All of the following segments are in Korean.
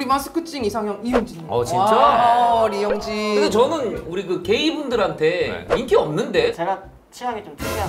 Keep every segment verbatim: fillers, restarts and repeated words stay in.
우리 마스크찡 이상형 이용진. 어 진짜? 어, 이용진. 근데 저는 우리 그 게이 분들한테 네. 인기 없는데. 제가 취향이 좀 특이한.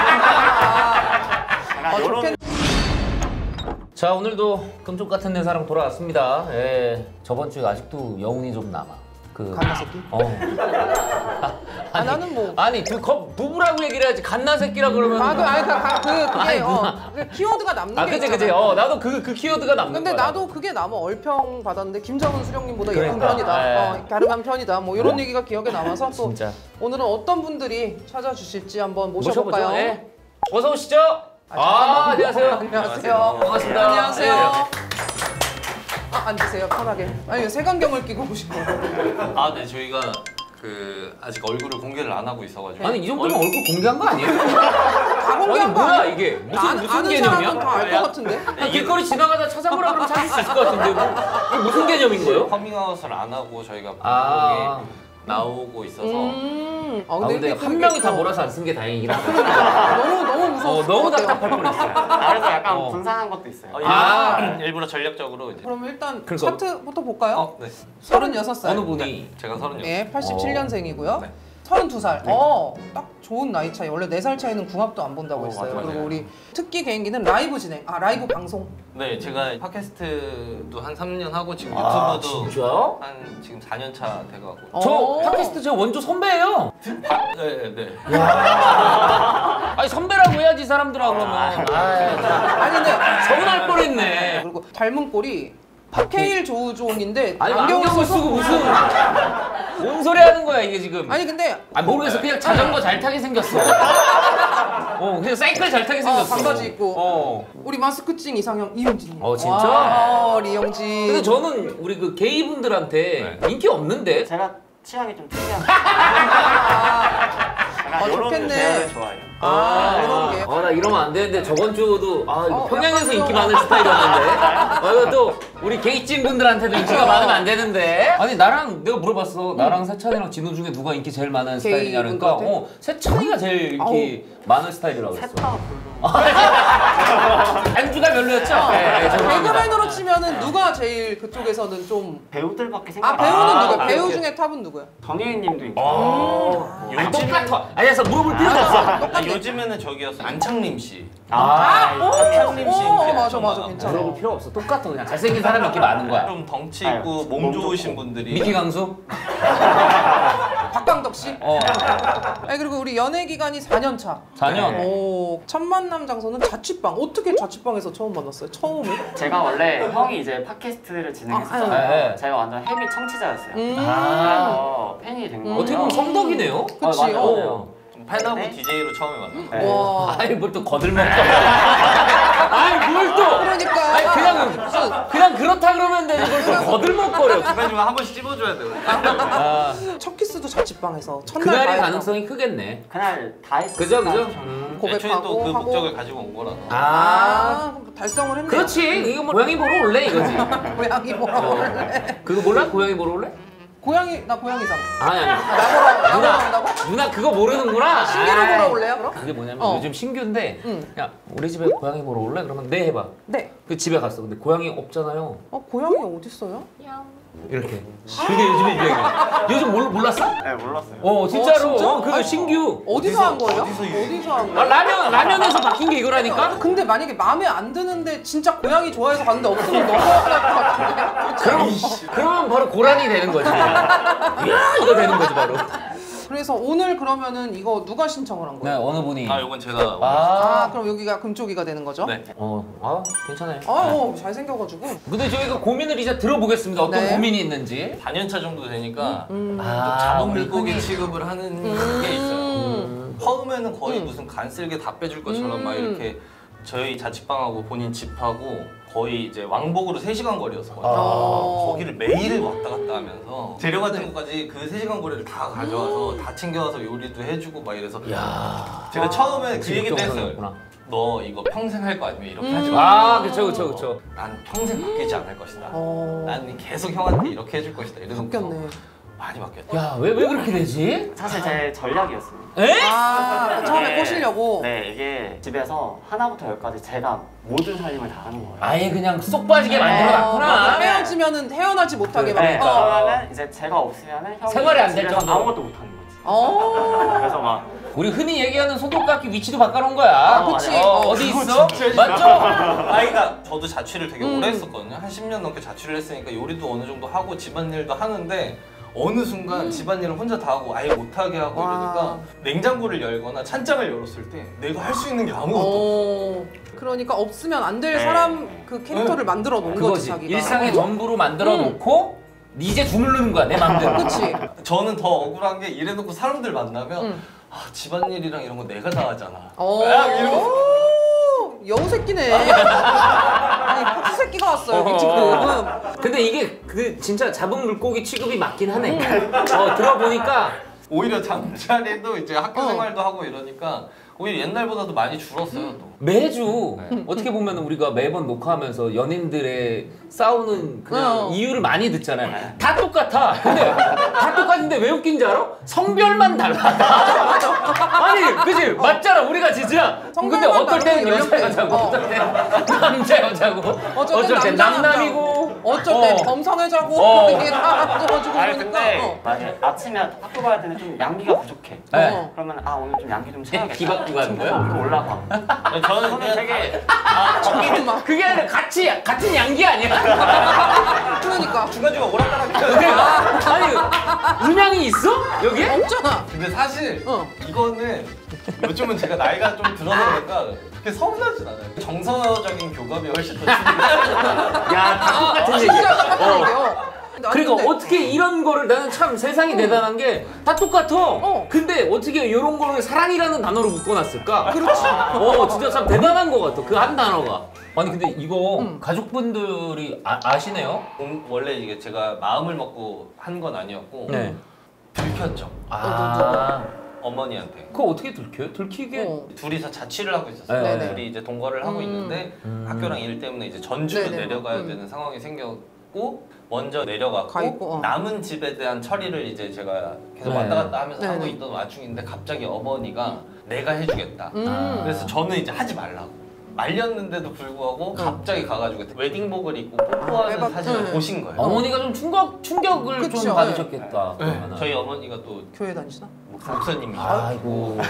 아, 좋겠네. 자 오늘도 금쪽 같은 내 사랑 돌아왔습니다. 예, 저번 주에 아직도 여운이 좀 남아. 그 갓나 새끼? 어. 아, 아니, 나는 뭐 아니 두 컵 두부라고 얘기를 해야지 갓나 새끼라 그러면. 아, 그 아니 그, 그 그게 아니, 어 그 키워드가 남는 아 게 그치 있잖아. 그치. 어 나도 그 그 키워드가 남는 근데 거야. 나도 그게 남아. 얼평 받았는데 김정은 수령님보다 그러니까, 예쁜 편이다. 네. 어, 갸름한 편이다. 뭐 이런 얘기가 기억에 남아서 또 진짜. 오늘은 어떤 분들이 찾아주실지 한번 모셔볼까요? 네. 어서 오시죠. 아, 아, 안녕하세요. 안녕하세요. 반갑습니다. 안녕하세요. 네. 아, 앉으세요. 편하게. 아니 색안경을 끼고 오신 거예요. 아, 네, 저희가 그 아직 얼굴을 공개를 안 하고 있어가지고. 아니 이 정도면 얼... 얼굴 공개한 거 아니에요? 다 아니 공개한 거 뭐야 아니야? 이게 무슨 아, 무슨 아는 개념이야? 사람은 다 알 것 같은데? 아, 길거리 지나가다 찾아보라 그러면 찾을 수 있을 것 같은데 뭐 이게 무슨 개념인 거예요? 커밍아웃을 안 하고 저희가 아. 방송에 나오고 있어서. 음. 아 근데 이렇게 한 명이 다 어. 몰아서 안 쓴 게 다행이긴 하다. 너무 너무 무서워. 어, 너무 답답할 뻔했어요. 아, 그래서 약간 어. 분산한 것도 있어요. 어, 아. 일부러, 일부러 전략적으로 이제. 그럼 일단 그러니까. 차트부터 볼까요? 어, 네. 서른여섯 살. 어느 분이? 제가 서른여섯. 네, 팔십칠 년생이고요. 네. 서른두 살. 어, 딱 좋은 나이 차이. 원래 네 살 차이는 궁합도 안 본다고 어, 했어요. 맞아요. 그리고 우리 특기 개인기는 라이브 진행. 아, 라이브 방송. 네, 제가 팟캐스트도 한 삼 년 하고 지금 아, 유튜브도 진짜요? 한 지금 사 년 차 돼가고. 저 어. 팟캐스트 저 원조 선배예요. 아, 네, 네. 아니 선배라고 해야지 사람들아 그러면. 아이, 아니 근데 서운할 뻔했네. 그리고 닮은 꼴이 박해일 조우종인데 아니 안경을 쓰고 무슨 뭔 소리 하는 거야 이게 지금. 아니 근데 아 모르겠어. 그냥 자전거 잘 타게 생겼어. 어 그냥 사이클 잘 타게 어, 생겼어. 반바지 입고. 어. 우리 마스크찡 이상형 이용진. 어, 진짜? 와, 이용진. 근데 저는 우리 그 게이 분들한테 인기 없는데. 제가 취향이 좀 특이한. 아, 약간 이런 좋겠네. 계열을 좋아해요. 아, 이런 게. 아, 나 이러면 안 되는데 저번 주도 아 이거 어, 평양에서 약간 인기 좀- 많은 스타일이었는데. 아 이거 또 우리 게이찐 분들한테도 인기가 많으면 안 되는데. 아니 나랑 내가 물어봤어. 나랑 세찬이랑 진우 중에 누가 인기 제일 많은 스타일이냐 그러니까 분들한테? 어 세찬이가 제일 인기 많은 스타일이라고 그랬어. 셋다 별로. 안주가 별로였죠? 네, 네, 죄송합니다. 개그맨으로 치면은 누가 제일 그쪽에서는 좀. 배우들밖에 생각 아, 안 배우는 아, 누구야? 오케이, 배우 오케이. 중에 탑은 누구야? 정혜인님도 있고. 어. 음. 아니, 똑같아. 아니 그래서 물어볼 필요가 없어. 아, 요즘에는 저기였어. 안창림 씨. 아, 안창림 씨 오, 인기 맞아, 엄청 맞아, 많아. 괜찮아. 물어볼 필요 없어. 똑같아 그냥 잘생긴 사람이 인기 많은 거야. 좀 덩치 아유, 있고 몸 몸 좋으신 좋고. 분들이. 미키 강수? 박강덕 씨? 어. 아니 그리고 우리 연애 기간이 사 년 차. 사 년. 오, 첫 만남 장소는 자취방. 어떻게 자취방에서 처음 만났어요? 처음에? 제가 원래 형이 이제 팟캐스트를 진행했었잖아요. 아, 네. 제가 완전 헤비 청취자였어요. 음. 그래서 팬이 된 거예요. 어떻게 보면 성덕이네요. 그치, 아, 맞아요. 어. 맞아요. 팬하고 네. 디제이로 처음에 만났어요. 네. 와. 아니 뭘 또 거들먹고. 아니 뭘 또. 그러니까. 아니 그냥 무슨 그냥 그렇다 그러면 되는 걸 또 거들먹거려. 중간중간 한 번씩 찝어줘야 돼요. 아, 첫 키스도 자취방에서 첫날 그날의 다 가능성이 크겠네. 그날 다 했어요. 그죠 그죠? 음, 애초에 고백하고 또 그 하고. 목적을 가지고 온 거라서. 아, 아, 그럼 달성을 했네. 그렇지. 이거 뭐 고양이 보러 올래 이거지. 고양이 보러 올래? 그거 몰라? 고양이 보러 올래? 고양이 나 고양이상. 아니 아니. 나 보러 누나 온다고? 누나 그거 모르는구나. 신기루 아이. 보러 올래요 그럼? 그게 뭐냐면 어. 요즘 신규인데 응. 야 우리 집에 고양이 보러 올래? 그러면 네 해봐. 네. 그 집에 갔어. 근데 고양이 없잖아요. 어 고양이 어디 있어요? 이렇게. 그게 요즘에 유행이야. 요즘 몰, 몰랐어? 네, 몰랐어요. 어 진짜로. 어, 진짜? 어, 그거 신규. 어디서 한 거예요? 어디서 어디서 한 아, 거예요? 라면 라면에서 바뀐 게 이거라니까. 근데 만약에 마음에 안 드는데 진짜 고양이 좋아해서 갔는데 없으면 너무 억울할 것 같은데. 그럼 그러면 바로 고란이 되는 거지. 이야 이거 되는 거지 바로. 그래서 오늘 그러면은 이거 누가 신청을 한 네 거예요? 어느 분이. 아, 요건 제가. 아, 아 그럼 여기가 금쪽이가 되는 거죠? 네. 어, 아 괜찮아요. 아, 어, 잘생겨가지고. 근데 저희가 고민을 이제 들어보겠습니다. 어떤 네. 고민이 있는지. 사 년 차 정도 되니까 음. 아, 자동 우리 물고기 흔히- 취급을 하는 음. 게 있어요. 음. 처음에는 거의 음. 무슨 간쓸게 다 빼줄 것처럼 막 음. 이렇게 저희 자취방하고 본인 집하고 거의 이제 왕복으로 세 시간 거리였어요. 어. 거기를 매일 왔다 갔다 하면서 데려갈 때까지 그 세 시간 거리를 다 가져와서 다 챙겨와서 요리도 해주고 막 이래서 야. 제가 처음에 그 얘기도 했어요. 정성이었구나. 너 이거 평생 할 거 아니면 이렇게 음. 하지 마. 아, 그쵸, 그쵸, 그쵸. 난 평생 바뀌지 않을 것이다. 어. 난 계속 형한테 이렇게 해줄 것이다. 이러면서 바뀌었네. 많이 바뀌었죠. 야, 왜, 왜 그렇게 되지? 사실 제 전략이었습니다. 에? 아, 처음에 이게- 꼬시려고. 네, 이게 집에서 하나부터 열까지 제가 모든 살림을 다 하는 거예요. 아예 그냥 쏙 빠지게 만들어놨구나. 맞아, 헤어지면은 헤어나지 못하게 막. 네, 어. 그러면은 이제 제가 없으면은 형이 생활이 안될 집에서 정도로. 아무것도 못 하는 거지. 어. 그래서 막 우리 흔히 얘기하는 손톱깎이 위치도 바꿔놓은 거야. 어, 그치. 어, 어, 어디 그거 있어? 진짜 맞죠? 아이가 저도 자취를 되게 음. 오래 했었거든요. 한 십 년 넘게 자취를 했으니까 요리도 어느 정도 하고 집안일도 하는데 어느 순간 음. 집안일을 혼자 다 하고 아예 못하게 하고 와. 이러니까 냉장고를 열거나 찬장을 열었을 때 내가 할 수 있는 게 아무것도 없어. 어. 그러니까 없으면 안 될 네. 사람 그 캐릭터를 만들어 놓은 거지 그거지. 자기가. 일상의 전부로 만들어 놓고 이제 주무르는 거야, 내 맘대로. 그치. 저는 더 억울한 게 이래놓고 사람들 만나면 응. 아 집안일이랑 이런 거 내가 다 하잖아. 어. 막 이러고 오, 여우 새끼네. 아니 폭스 새끼가 왔어 여기 지금. 근데 이게 그 진짜 잡은 물고기 취급이 맞긴 하네. 어, 들어보니까 오히려 잠자리도 이제 학교 어. 생활도 하고 이러니까 오히려 옛날보다도 많이 줄었어요. 또. 매주 네. 어떻게 보면 우리가 매번 녹화하면서 연인들의 싸우는 그냥 어. 이유를 많이 듣잖아요. 다 똑같아. 근데 다 똑같은데 왜 웃긴지 알아? 성별만 달라. 아니, 그지? 맞잖아. 우리가 진짜. 근데 성별만 어떨 때는 다르고 여자 연령대. 여자고, 어. 어떨 때는 남자 여자고, 어쩔 땐 어쩔 땐 남자 남남이고, 어쩔 땐 어. 겸상해자고 어. 이게 다 가지고 아니 보니까. 근데 어. 만약에 아침에 학교 가야 되는데 좀 양기가 부족해. 네. 어. 그러면 아 오늘 좀 양기 좀 채워야겠다. 기받고 가는 거야? 위로 올라가. 아니, 저는 저는 그냥 되게 아, 저기 막 그게 아니라 같이 같은 양기 아니야? 그러니까 중간중간 오락가락 그러니까 아니 음향이 있어? 여기에? 없잖아. 근데 사실 어. 이거는 요즘은 제가 나이가 좀 들어서 그런가 그렇게 서운하진 않아요. 정서적인 교감이 훨씬 더 중요해요. 야, 다 똑같은 얘기야. 진짜 똑같은 어. 얘기예요. 아니, 그러니까 근데 어떻게 이런 거를 나는 참 세상이 대단한 게 다 똑같아. 어. 근데 어떻게 이런 거를 사랑이라는 단어로 묶어놨을까? 그렇지. 어, 진짜 참 대단한 것 같아. 그 한 단어가. 아니 근데 이거 음. 가족분들이 아, 아시네요? 음, 원래 이게 제가 마음을 먹고 한 건 아니었고 네. 들켰죠. 아, 어머니한테. 그거 어떻게 들켜요? 들키게? 어. 둘이서 자취를 하고 있었어요. 네, 네. 둘이 이제 동거를 하고 음. 있는데 음. 학교랑 일 때문에 이제 전주로 네, 네. 내려가야 음. 되는 상황이 생겼고 먼저 내려갔고 가 있고, 어. 남은 집에 대한 처리를 이제 제가 계속 네. 왔다 갔다 하면서 네, 하고 네. 있던 와중인데 갑자기 어머니가 내가 해주겠다. 음. 아. 그래서 저는 이제 하지 말라고 말렸는데도 불구하고 갑자기 가가지고 웨딩복을 입고 뽀뽀하는 아, 빼박- 사진을 네. 보신 거예요. 어머니가 좀 충격, 충격을 그쵸, 좀 받으셨겠다. 네. 그러면은. 저희 어머니가 또 교회 다니시나? 목사님이시고 아이고.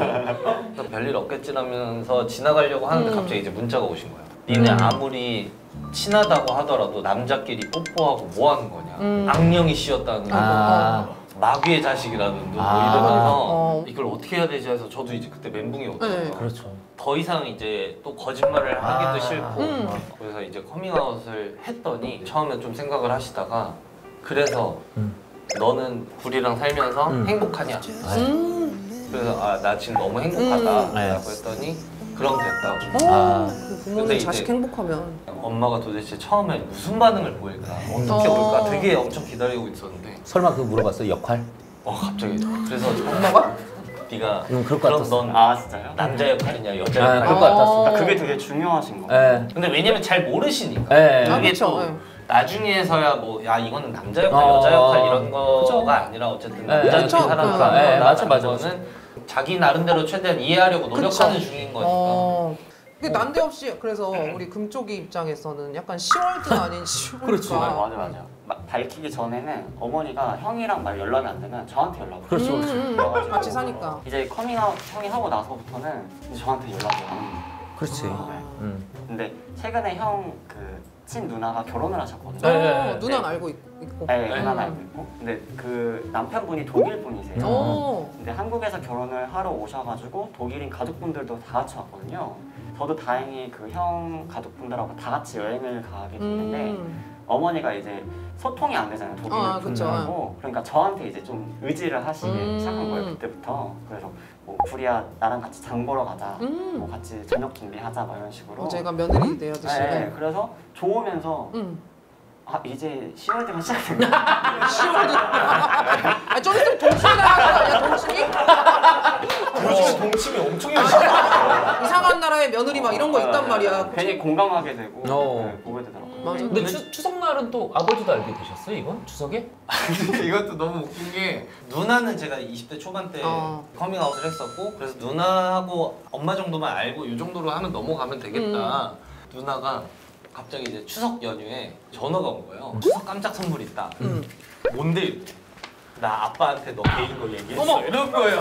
별일 없겠지라면서 지나가려고 하는데 음. 갑자기 이제 문자가 오신 거예요. 니네 음. 아무리 친하다고 하더라도 남자끼리 뽀뽀하고 뭐 하는 거냐. 음. 악령이 씌었다는 거. 아. 마귀의 자식이라는 둥 뭐 아. 이러면서 어. 이걸 어떻게 해야 되지 해서 저도 이제 그때 멘붕이 오더라고요. 네. 그렇죠. 더 이상 이제 또 거짓말을 하기도 아. 싫고 음. 그래서 이제 커밍아웃을 했더니 처음에 좀 생각을 하시다가 그래서 음. 너는 불이랑 살면서 음. 행복하냐? 음. 그래서 아 나 지금 너무 행복하다라고 음. 네. 했더니 그럼 됐다고. 어. 아. 그 부모는 근데 자식 이제- 행복하면. 엄마가 도대체 처음에 무슨 반응을 보일까? 어떻게 어. 올까? 되게 엄청 기다리고 있었는데 설마 그거 물어봤어요? 역할? 어 갑자기 그래서 엄마가? 네가 음, 그럴 것 그럼 같았어. 넌 아 진짜요? 남자 역할이냐 여자 아, 역할이냐? 그럴 것 같았어. 어. 그게 되게 중요하신 거. 예. 근데 왜냐면 잘 모르시니까 예. 아, 그게 그쵸. 또 예. 나중에서야 뭐 야 이거는 남자 역할 어. 여자 역할 이런 거가 그쵸. 아니라 어쨌든 예, 남자끼리 그쵸. 살아가는 그, 거나 예, 맞아, 맞아, 거는 자기 나름대로 최대한 이해하려고 노력하는 그쵸. 중인 거니까 어. 근데 난데없이 그래서 우리 금쪽이 입장에서는 약간 시월드 아닌 시월드가. 그렇지. 아, 맞아 맞아. 막 밝히기 전에는 어머니가 형이랑 막 연락이 안 되면 저한테 연락을. 해요. 그렇지, 그렇지. 음, 음. 같이 사니까. 이제 커밍아웃 형이 하고 나서부터는 이제 저한테 연락이 오는 거예요. 그렇지. 아. 음. 근데 최근에 형 그 친 누나가 결혼을 하셨거든요. 네, 네, 어, 네. 누나는 알고 있, 있고. 네, 누나는 음. 알고 있고. 근데 그 남편분이 독일 분이세요. 오. 근데 한국에서 결혼을 하러 오셔가지고 독일인 가족분들도 다 같이 왔거든요. 저도 다행히 그 형 가족분들하고 다 같이 여행을 가게 됐는데 음. 어머니가 이제 소통이 안 되잖아요 독일 아, 그쵸. 분들하고. 그러니까 저한테 이제 좀 의지를 하시기 음. 시작한 거예요 그때부터. 그래서 뭐 구리야 나랑 같이 장 보러 가자, 음. 뭐 같이 저녁 준비하자 막 이런 식으로. 어제가 며느리 되었듯이. 네, 그래서 좋으면서 음. 아 이제 시월드가 시작된다. 시월드. 아, 좀 있으면 동치미 나갈 거 아니야, 동치미? 요즘에 동침이 엄청 열심히 이상한 나라의 며느리 막 이런 거 있단 말이야. 괜히 공감하게 되고 어. 네, 보게 되더라고요. 맞아. 근데 추, 추석날은 또 아버지도 알게 되셨어요 이건? 추석에? 근데 이것도 너무 웃긴 게 누나는 제가 이십 대 초반 때 어. 커밍아웃을 했었고 그래서 누나하고 엄마 정도만 알고 이 정도로 하면 넘어가면 되겠다. 누나가 갑자기 이제 추석 연휴에 전화가 온 거예요. 추석 깜짝 선물 있다. 음. 뭔데? 나 아빠한테 너 개인 거 얘기했어. 어머! 이런 거예요.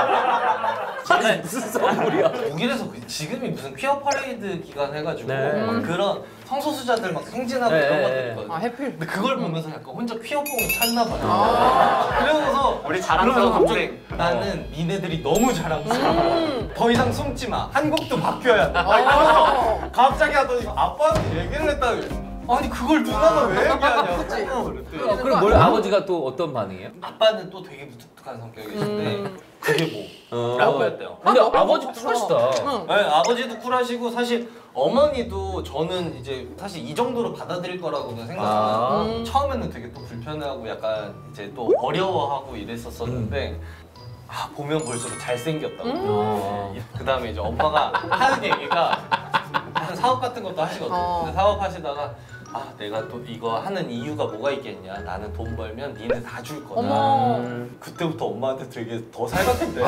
아니 무슨 선물이야? 독일에서 그 지금이 무슨 퀴어 퍼레이드 기간 해가지고 네. 막 그런 성소수자들 막 행진하고 네. 이런 것들 있거든요. 아 해필. 근데 그걸 보면서 약간 혼자 퀴어뽕이 찼나 봐요. 아. 그러면서 우리 그러면서 자랑스러운 갑자기 나는 니네들이 너무 자랑스러워. 음. 더 이상 숨지 마. 한국도 바뀌어야 돼. 아. 갑자기 하더니 아빠한테 얘기를 했다. 아니 그걸 누나가 왜 얘기하냐고. 그치. 그랬더니 어, 그럼 뭘 아버지가 또 어떤 반응이에요? 아빠는 또 되게 무뚝뚝한 성격이신데 음. 그게 어. 뭐? 라고 했대요. 근데 아, 너무 아버지 좋다. 쿨하시다. 응. 네, 아버지도 쿨하시고 사실 어머니도 저는 이제 사실 이 정도로 받아들일 거라고는 생각을 아. 음. 처음에는 되게 또 불편해하고 약간 이제 또 어려워하고 이랬었었는데 아 보면 볼수록 잘생겼다고. 음. 어. 그 다음에 이제 엄마가 하는 얘기가 무슨 사업 같은 것도 하시거든요. 어. 근데 사업 하시다가 아 내가 또 이거 하는 이유가 뭐가 있겠냐. 나는 돈 벌면 니네 다 줄 거다. 어머. 음. 그때부터 엄마한테 되게 더 살같은데.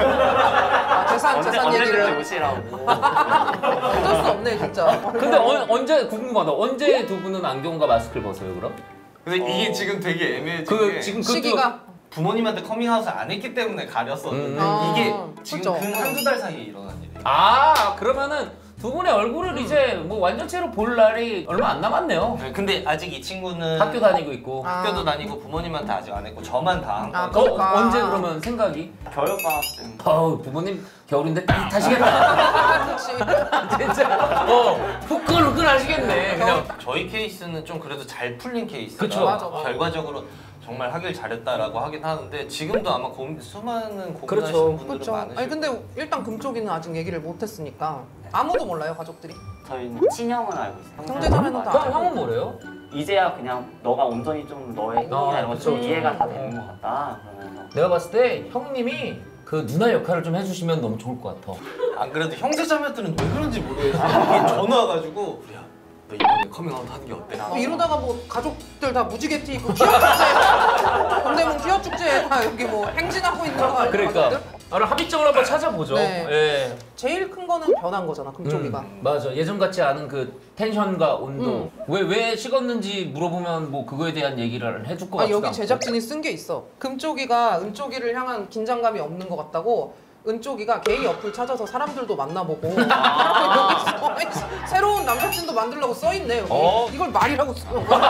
아, 재산 언제 재산 언제든지 얘기를 오시라고. 어쩔 수 없네 진짜. 근데 어, 언제 궁금하다. 언제 두 분은 안경과 마스크를 벗어요 그럼? 근데 이게 지금 되게 애매해진 그 게 지금 시기가 부모님한테 커밍아웃을 안 했기 때문에 가렸었는데 음. 아, 이게 지금 그죠. 근 한두 달 사이에 일어난 일이에요. 아 그러면은 두 분의 얼굴을 이제 뭐 완전체로 볼 날이 얼마 안 남았네요. 네, 근데 아직 이 친구는 학교 다니고 있고. 아. 학교도 다니고 부모님한테 아직 안 했고 저만 다 한 아, 어, 거예요. 그러니까. 언제 그러면 생각이? 겨울방학쯤. 어우 부모님 겨울인데 따뜻하시겠다. 그렇지. 진짜. 어 후끈후끈 하시겠네. 그냥. 저희 케이스는 좀 그래도 잘 풀린 케이스라 그쵸. 맞아, 맞아. 결과적으로 정말 하길 잘했다라고 하긴 하는데 지금도 아마 고민, 수많은 고민하시는 그렇죠. 분들은 그렇죠. 많으실 아니 근데 일단 금쪽이는 아직 얘기를 못했으니까 아무도 몰라요 가족들이. 저희는 친형은 알고 있어요. 형제자매는 다 형, 형은 뭐래요? 이제야 그냥 너가 온전히 좀 너의 행동이나 이런 그쵸. 것좀 이해가 다 되는 것 같다. 그러면서 내가 봤을 때 형님이 그 누나 역할을 좀 해주시면 너무 좋을 것 같아. 안 그래도 형제자매들은 왜 그런지 모르겠어요. 이게 전화 와가지고 야, 너 이번에 커밍아웃 하는 게 어때? 뭐 이러다가 뭐 가족들 다 무지개티 입고 퀴어 축제 동대문 퀴어 축제에 다 여기 뭐 행진하고 있는 거 아니야? 그러니까. 가족들? 아, 합의점을 한번 찾아보죠. 네. 예. 제일 큰 거는 변한 거잖아 금쪽이가. 음, 맞아. 예전 같지 않은 그 텐션과 온도. 왜 왜 식었는지 물어보면 뭐 그거에 대한 얘기를 해줄 것 아 같지도 여기 않고. 제작진이 쓴 게 있어. 금쪽이가 은쪽이를 향한 긴장감이 없는 것 같다고. 은쪽이가 게이 어플 찾아서 사람들도 만나보고 여기 써 있어. 새로운 남사친도 만들려고 써있네 여기. 어. 이걸 말이라고 써.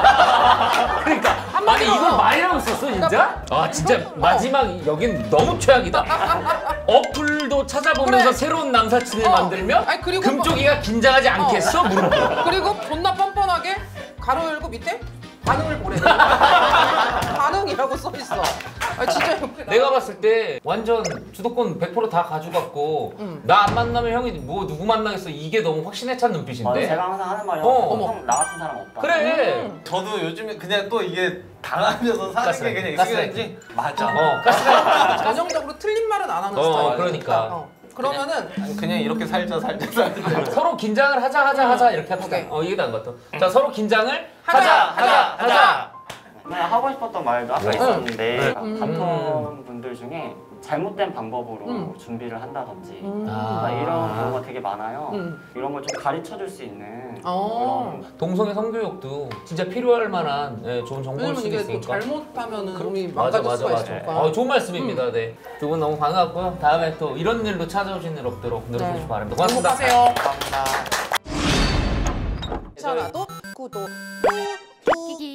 그러니까 아니 한마디로. 이걸 말이라고 썼어 진짜? 아 진짜 마지막 여긴 너무 최악이다. 어플도 찾아보면서 그래. 새로운 남사친을 어. 만들면 아니, 그리고 금쪽이가 긴장하지 않겠어? 물어봐. 그리고 존나 뻔뻔하게 가로 열고 밑에 반응을 보래. 반응이라고 써 있어. 아 진짜 옆에 내가 봤을 때 완전 주도권 백 퍼센트 다 가져갔고 음. 나 안 만나면 형이 뭐 누구 만나겠어 이게 너무 확신에 찬 맞아, 눈빛인데. 제가 항상 하는 말이 어. 형나 같은 사람 없다. 그래. 음. 저도 요즘에 그냥 또 이게 당하면서 사는 가스라이팅, 게 그냥 가스라이팅. 익숙해졌지? 맞아. 어 가스가. 전형적으로 틀린 말은 안 하는 어, 스타일. 그러니까. 어. 그러면은 아니, 그냥 이렇게 살자 살자 살자. 서로 긴장을 하자 하자 하자 이렇게 합시다. 오케이. 어 이게 나은 것 같아. 자 서로 긴장을 하자, 하자 하자 하자, 하자. 네, 하고 싶었던 말도 아까 네. 있었는데 네. 같은 분들 중에 잘못된 방법으로 음. 준비를 한다든지 음. 아, 이런 경우가 되게 많아요. 음. 이런 걸 좀 가르쳐 줄 수 있는 어. 그런 동성애 성교육도 진짜 필요할 만한 예, 좋은 정보일 왜냐면 수도 이게 또 있으니까. 잘못하면은 그럼- 우리 맞아 망가질 맞아 수가 맞아. 있으니까. 어, 좋은 말씀입니다. 네. 두 분 너무 반갑고요. 다음에 또 이런 일로 찾아오신 일 없도록 노력해 주시기 바랍니다. 고맙습니다. 행복하세요. 감사합니다. 괜찮아도 구독. 키키